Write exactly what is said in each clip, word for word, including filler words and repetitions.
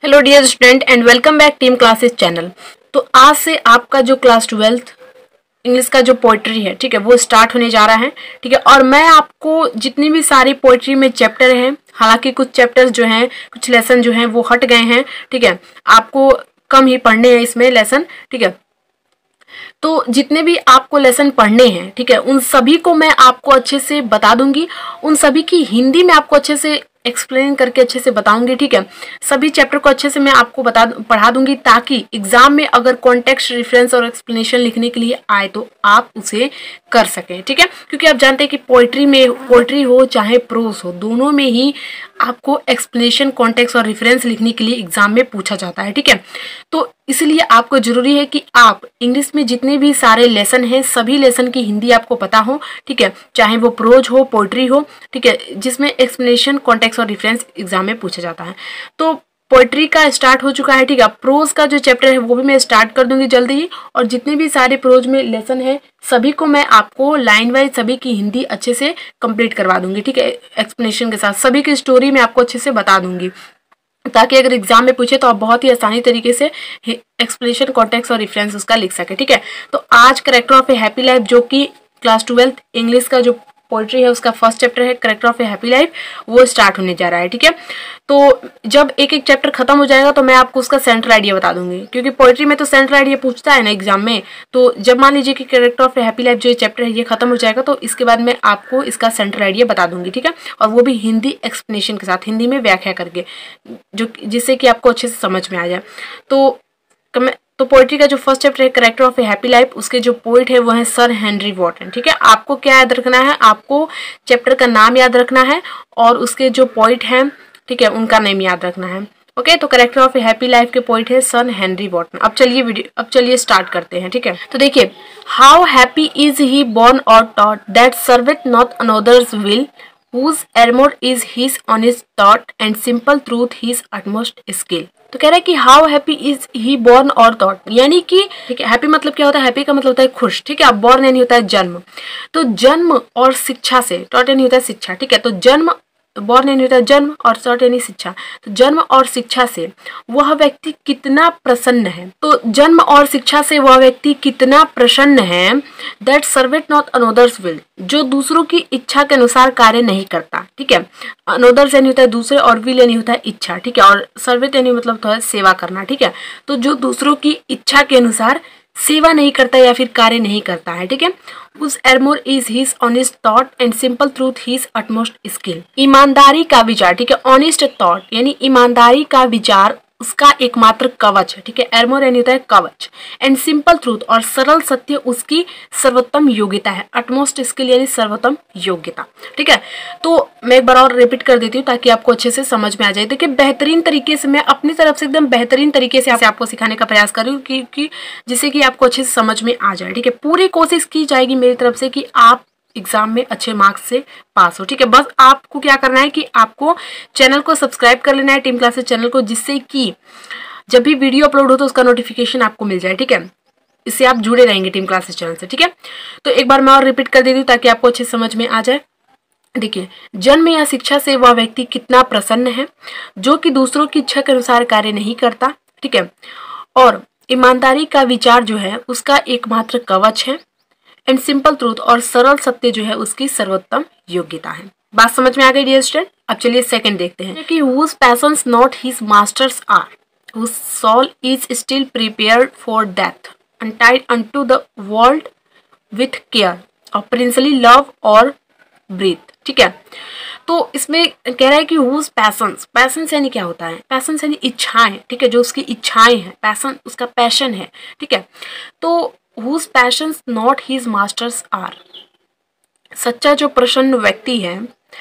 Hello dear student and welcome back team classes channel. तो आज से आपका जो क्लास ट्वेल्थ इंग्लिश का जो पोइट्री है, ठीक है, वो स्टार्ट होने जा रहा है। ठीक है, और मैं आपको जितनी भी सारी पोइट्री में चैप्टर हैं, हालांकि कुछ चैप्टर्स जो हैं, कुछ लेसन जो हैं वो हट गए हैं। ठीक है, आपको कम ही पढ़ने हैं इसमें लेसन। ठीक है, तो जितने भी आपको लेसन पढ़ने हैं, ठीक है, उन सभी को मैं आपको अच्छे से बता दूंगी। उन सभी की हिंदी में आपको अच्छे से एक्सप्लेन करके अच्छे से बताऊंगी। ठीक है, सभी चैप्टर को अच्छे से मैं आपको बता पढ़ा दूंगी, ताकि एग्जाम में अगर कॉन्टेक्स्ट, रेफरेंस और एक्सप्लेनेशन लिखने के लिए आए तो आप उसे कर सकें। ठीक है, क्योंकि आप जानते हैं कि पोइट्री में, पोइट्री हो चाहे प्रोज हो, दोनों में ही आपको एक्सप्लेनेशन, कॉन्टेक्स्ट और रेफरेंस लिखने के लिए एग्जाम में पूछा जाता है। ठीक है, तो इसलिए आपको जरूरी है कि आप इंग्लिश में जितने भी सारे लेसन हैं, सभी लेसन की हिंदी आपको पता हो। ठीक है, चाहे वो प्रोज हो, पोइट्री हो, ठीक है, जिसमें एक्सप्लेनेशन, कॉन्टेक्स्ट और रेफरेंस एग्जाम में पूछा जाता है। तो पोइट्री का स्टार्ट हो चुका है। ठीक है, प्रोज का जो चैप्टर है वो भी मैं स्टार्ट कर दूंगी जल्दी ही, और जितने भी सारे प्रोज में लेसन है सभी को मैं आपको लाइन वाइज सभी की हिंदी अच्छे से कंप्लीट करवा दूंगी। ठीक है, एक्सप्लेनेशन के साथ सभी की स्टोरी मैं आपको अच्छे से बता दूंगी, ताकि अगर एग्जाम में पूछे तो आप बहुत ही आसानी तरीके से एक्सप्लेनेशन, कॉन्टेक्स्ट और रेफरेंस उसका लिख सके। ठीक है, तो आज character of a happy life, जो कि क्लास ट्वेल्थ इंग्लिश का जो पोइट्री है उसका फर्स्ट चैप्टर है, character of a happy life, वो स्टार्ट होने जा रहा है। ठीक है, तो जब एक एक चैप्टर खत्म हो जाएगा तो मैं आपको उसका सेंटर आइडिया बता दूंगी, क्योंकि पोइट्री में तो सेंटर आइडिया पूछता है ना एग्जाम में। तो जब मान लीजिए कि character of a happy life जो चैप्टर है ये खत्म हो जाएगा, तो इसके बाद मैं आपको इसका सेंटर आइडिया बता दूंगी। ठीक है, और वो भी हिंदी एक्सप्लेनेशन के साथ, हिंदी में व्याख्या करके, जो जिससे कि आपको अच्छे से समझ में आ जाए। तो तो पोइट्री का जो फर्स्ट चैप्टर है character of a happy life, उसके जो पोइट है वो है सर हेनरी वॉटन। ठीक है, आपको क्या याद रखना है, आपको चैप्टर का नाम याद रखना है और उसके जो पोइट हैं, ठीक है, उनका नेम याद रखना है। ओके, तो character of a happy life के पोइट है सर हेनरी वॉटन। अब चलिए वीडियो अब चलिए स्टार्ट करते हैं। ठीक है, तो देखिए, how happy is he born और taught that serveth not another's will, whose armor is his honest thought and simple truth his utmost skill। तो कह रहा है कि how happy is he born और थॉट, यानी कि ठीक है, हैप्पी मतलब क्या होता है, हैप्पी का मतलब होता है खुश। ठीक है, बॉर्न यानी होता है जन्म, तो जन्म और शिक्षा से, थॉट यानी होता है शिक्षा। ठीक है, तो जन्म, बॉर्न यानी होता है जन्म और थॉट यानी शिक्षा, तो जन्म और शिक्षा से वह व्यक्ति कितना प्रसन्न है। तो जन्म और शिक्षा से वह व्यक्ति कितना प्रसन्न है, that serveth not another's will, जो दूसरों की इच्छा के अनुसार कार्य नहीं करता। ठीक है, अनदर्स यानी होता है दूसरे, और विल यानी होता है इच्छा। ठीक है, और सर्वेथ यानी मतलब तो है सेवा करना। ठीक है, तो जो दूसरों की इच्छा के अनुसार सेवा नहीं करता या फिर कार्य नहीं करता है। ठीक है, उस armour is his honest thought and simple truth his utmost skill. ईमानदारी का विचार, ठीक है, ऑनेस्ट थॉट यानी ईमानदारी का विचार उसका एकमात्र कवच है। ठीक है, एर्मोर यानी होता है कवच, एंड सिंपल ट्रूथ और सरल सत्य उसकी सर्वोत्तम योग्यता है। अटमोस्ट स्किल यानी सर्वोत्तम योग्यता। ठीक है, तो मैं एक बार और रिपीट कर देती हूँ ताकि आपको अच्छे से समझ में आ जाए। देखिए, बेहतरीन तरीके से मैं अपनी तरफ से एकदम बेहतरीन तरीके से आपको सिखाने का प्रयास कर रही हूँ, कि जिससे कि आपको अच्छे से समझ में आ जाए। ठीक है, पूरी कोशिश की जाएगी मेरी तरफ से कि आप एग्जाम में अच्छे मार्क्स से पास हो। ठीक है, बस आपको क्या करना है कि आपको चैनल को सब्सक्राइब कर लेना है, टीम क्लासेस चैनल को, जिससे कि जब भी वीडियो अपलोड हो तो उसका नोटिफिकेशन आपको मिल जाए। ठीक है, इससे आप जुड़े रहेंगे टीम क्लासेस चैनल से। ठीक है, तो एक बार मैं और रिपीट कर देती हूँ ताकि आपको अच्छे समझ में आ जाए। देखिए, जन्म या शिक्षा से वह व्यक्ति कितना प्रसन्न है, जो कि दूसरों की इच्छा के अनुसार कार्य नहीं करता। ठीक है, और ईमानदारी का विचार जो है उसका एकमात्र कवच है, एंड सिंपल ट्रूथ और सरल सत्य जो है उसकी सर्वोत्तम योग्यता है। बात समझ में आ गई डियर स्टूडेंट? अब चलिए सेकंड देखते हैं कि whose passions not his masters are, whose soul is still prepared for death, untied unto the world with care of princely love or breath। ठीक है, तो इसमें कह रहा है कि whose passions, passions यानी क्या होता है, passions यानी इच्छाएं। ठीक है, जो उसकी इच्छाएं हैं, पैसन उसका पैशन है। ठीक है, तो whose passions not his masters are, सच्चा जो प्रसन्न व्यक्ति है,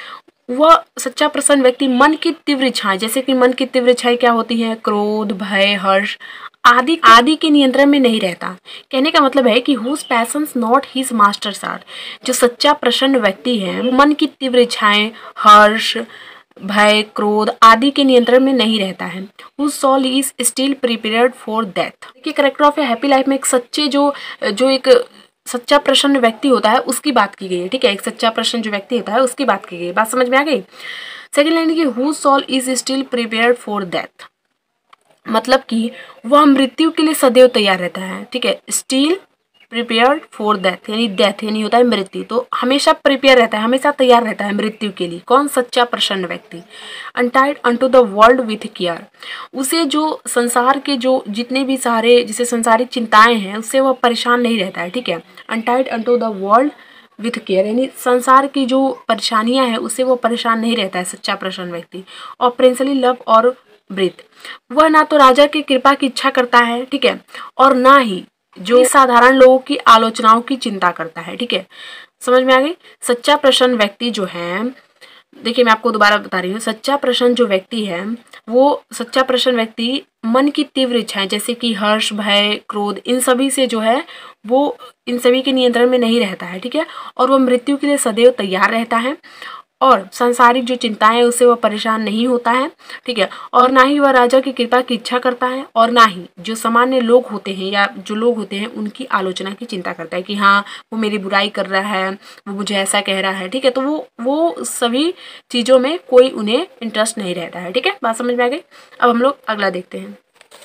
वह सच्चा प्रसन्न व्यक्ति मन की तीव्र इच्छाएं, जैसे कि मन की तीव्र इच्छाएं क्या होती हैं, क्रोध, भय, हर्ष आदि आदि के नियंत्रण में नहीं रहता। कहने का मतलब है कि whose passions not his masters are, जो सच्चा प्रसन्न व्यक्ति है मन की तीव्र इच्छाएं, हर्ष, भय, क्रोध आदि के नियंत्रण में नहीं रहता है। whose soul is still prepared for death। देखिए, character of a happy life में एक सच्चे जो जो एक सच्चा प्रसन्न व्यक्ति होता है उसकी बात की गई है। ठीक है, एक सच्चा प्रसन्न जो व्यक्ति होता है उसकी बात की गई है। बात समझ में आ गई? सेकंड लाइन की whose soul is still prepared for death, मतलब कि वह मृत्यु के लिए सदैव तैयार रहता है, ठीक है। स्टिल प्रिपेयर्ड फॉर डेथ, यानी डेथ यानी होता है मृत्यु, तो हमेशा प्रिपेयर रहता है, हमेशा तैयार रहता है मृत्यु के लिए। कौन? सच्चा प्रसन्न व्यक्ति। Untied unto the world with care, उसे जो संसार के जो जितने भी सारे जिसे संसारिक चिंताएं हैं उससे वह परेशान नहीं रहता है, ठीक है। Untied unto the world with care, यानी संसार की जो परेशानियां हैं उससे वो परेशान नहीं रहता है सच्चा प्रसन्न व्यक्ति। और प्रिंसली लव और ब्रीथ, वह ना तो राजा की कृपा की इच्छा करता है, ठीक है, और ना ही जो साधारण लोगों की आलोचनाओं की चिंता करता है, ठीक है। समझ में आ गई? सच्चा प्रसन्न व्यक्ति जो है, देखिए मैं आपको दोबारा बता रही हूँ, सच्चा प्रसन्न जो व्यक्ति है वो सच्चा प्रसन्न व्यक्ति मन की तीव्र इच्छाएं जैसे कि हर्ष, भय, क्रोध, इन सभी से जो है वो इन सभी के नियंत्रण में नहीं रहता है, ठीक है। और वह मृत्यु के लिए सदैव तैयार रहता है और सांसारिक जो चिंताएं उससे वह परेशान नहीं होता है, ठीक है। और ना ही वह राजा की कृपा की इच्छा करता है और ना ही जो सामान्य लोग होते हैं या जो लोग होते हैं उनकी आलोचना की चिंता करता है कि हाँ वो मेरी बुराई कर रहा है, वो मुझे ऐसा कह रहा है, ठीक है। तो वो वो सभी चीज़ों में कोई उन्हें इंटरेस्ट नहीं रहता है, ठीक है। बात समझ में आ गई? अब हम लोग अगला देखते हैं।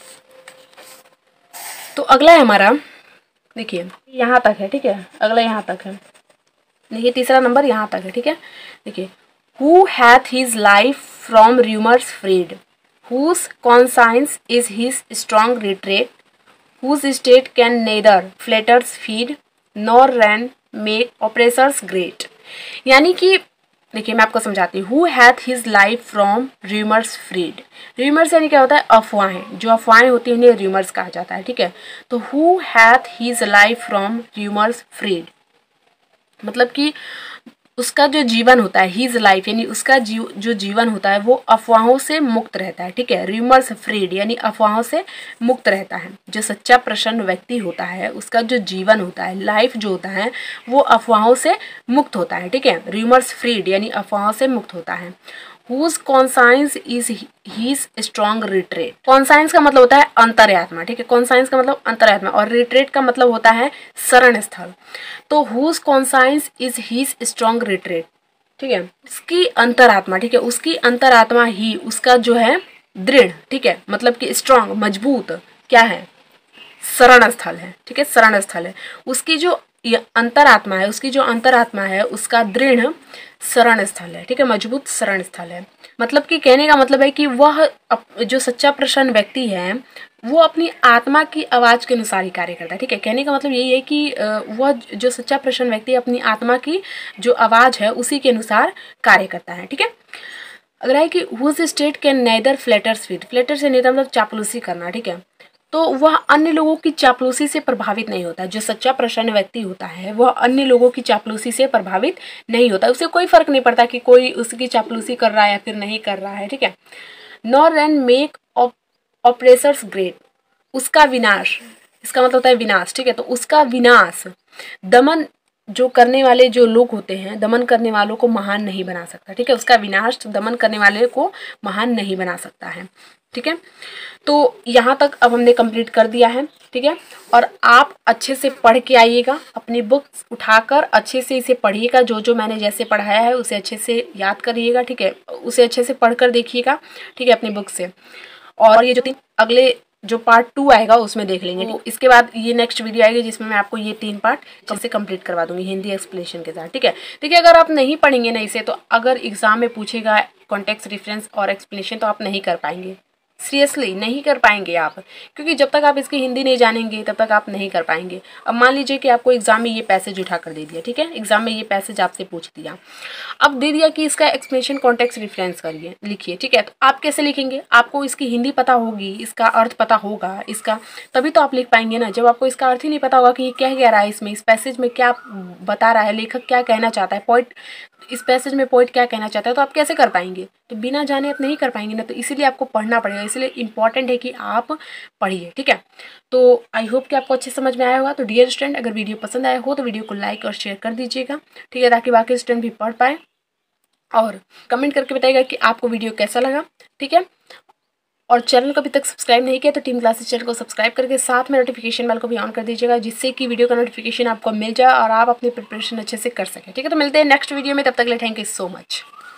तो अगला है हमारा, देखिए यहाँ तक है, ठीक है। अगला यहाँ तक है, देखिए तीसरा नंबर यहाँ तक है, ठीक है। देखिए, who hath his life from rumours freed, whose conscience is his strong retreat, whose state can neither flatterers feed nor ruin make oppressors great. यानी कि देखिए मैं आपको समझाती हूँ। Who hath his life from rumours freed, rumours यानी क्या होता है? अफवाहें, जो अफवाहें होती हैं उन्हें रूमर्स कहा जाता है, ठीक है। तो who hath his life from rumours freed मतलब कि उसका जो जीवन होता है, हीज लाइफ यानी उसका जीव जो जीवन होता है वो अफवाहों से मुक्त रहता है, ठीक है। रूमर्स फ्रीड यानी अफवाहों से मुक्त रहता है। जो सच्चा प्रसन्न व्यक्ति होता है उसका जो जीवन होता है, लाइफ जो होता है वो अफवाहों से मुक्त होता है, ठीक है। रूमर्स फ्रीड यानी अफवाहों से मुक्त होता है। Whose conscience is his strong retreat, conscience का मतलब होता है अंतर्यात्मा, ठीक है। कॉन्साइंस का मतलब अंतर्यात्मा और रिट्रेट का मतलब होता है शरण स्थल। तो whose conscience is his strong retreat, ठीक है। उसकी अंतरात्मा, ठीक है, उसकी अंतरात्मा ही उसका जो है दृढ़, ठीक है, मतलब कि स्ट्रांग मजबूत क्या है? शरण स्थल है, ठीक है, शरण स्थल है। उसकी जो ये अंतरात्मा है, उसकी जो अंतरात्मा है उसका दृढ़ शरण स्थल है, ठीक है, मजबूत शरण स्थल है। मतलब कि कहने का मतलब है कि वह जो सच्चा प्रसन्न व्यक्ति है वो अपनी आत्मा की आवाज के अनुसार ही कार्य करता है, ठीक है। कहने का मतलब यही है कि वह जो सच्चा प्रसन्न व्यक्ति अपनी आत्मा की जो आवाज है उसी के अनुसार कार्य करता है, ठीक है। अगर है कि whose state can neither flatterers feed, flatter से नेदर मतलब चापलूसी करना, ठीक है। तो वह अन्य लोगों की चापलूसी से प्रभावित नहीं होता। जो सच्चा प्रसन्न व्यक्ति होता है वह अन्य लोगों की चापलूसी से प्रभावित नहीं होता। उसे कोई फर्क नहीं पड़ता कि कोई उसकी चापलूसी कर रहा है या फिर नहीं कर रहा है, ठीक है। Nor ruin make oppressors great, उसका विनाश, इसका मतलब होता है विनाश, ठीक है। तो उसका विनाश दमन जो करने वाले जो लोग होते हैं, दमन करने वालों को महान नहीं बना सकता, ठीक है। उसका विनाश दमन करने वाले को महान नहीं बना सकता है, ठीक है। तो यहाँ तक अब हमने कंप्लीट कर दिया है, ठीक है। और आप अच्छे से पढ़ के आइएगा, अपनी बुक्स उठाकर अच्छे से इसे पढ़िएगा। जो जो मैंने जैसे पढ़ाया है उसे अच्छे से याद करिएगा, ठीक है, उसे अच्छे से पढ़कर देखिएगा, ठीक है, अपनी बुक से। और ये जो तीन अगले जो पार्ट टू आएगा उसमें देख लेंगे। तो इसके बाद ये नेक्स्ट वीडियो आएगी जिसमें मैं आपको ये तीन पार्ट कैसे कंप्लीट करवा दूंगी हिंदी एक्सप्लेनेशन के साथ, ठीक है। देखिए अगर आप नहीं पढ़ेंगे ना इसे तो अगर एग्जाम में पूछेगा कॉन्टेक्स्ट रेफरेंस और एक्सप्लेनेशन तो आप नहीं कर पाएंगे, सीरियसली नहीं कर पाएंगे आप, क्योंकि जब तक आप इसकी हिंदी नहीं जानेंगे तब तक आप नहीं कर पाएंगे। अब मान लीजिए कि आपको एग्जाम में ये पैसेज उठा कर दे दिया, ठीक है, एग्जाम में ये पैसेज आपसे पूछ दिया, अब दे दिया कि इसका एक्सप्लेनेशन कॉन्टेक्स्ट रेफरेंस करिए, लिखिए, ठीक है। तो आप कैसे लिखेंगे? आपको इसकी हिंदी पता होगी, इसका अर्थ पता होगा इसका, तभी तो आप लिख पाएंगे ना। जब आपको इसका अर्थ ही नहीं पता होगा कि ये क्या कह रहा है, इसमें इस पैसेज में क्या बता रहा है, लेखक क्या कहना चाहता है, पोइट इस पैसेज में पोइट क्या कहना चाहता है, तो आप कैसे कर पाएंगे? तो बिना जाने आप नहीं कर पाएंगे ना। तो इसीलिए आपको पढ़ना पड़ेगा, इसलिए इंपॉर्टेंट है कि आप पढ़िए, ठीक है। तो आई होप कि आपको अच्छे समझ में आया होगा। तो डियर स्टूडेंट, अगर वीडियो पसंद आया हो तो वीडियो को लाइक और शेयर कर दीजिएगा, ठीक है, ताकि बाकी स्टूडेंट भी पढ़ पाए। और कमेंट करके बताइएगा कि आपको वीडियो कैसा लगा, ठीक है। और चैनल को अभी तक सब्सक्राइब नहीं किया तो टीम क्लासेस चैनल को सब्सक्राइब करके साथ में नोटिफिकेशन बेल को भी ऑन कर दीजिएगा, जिससे कि वीडियो का नोटिफिकेशन आपको मिल जाए और आप अपनी प्रिपरेशन अच्छे से कर सकें, ठीक है। तो मिलते हैं नेक्स्ट वीडियो में, तब तक के लिए थैंक यू सो मच।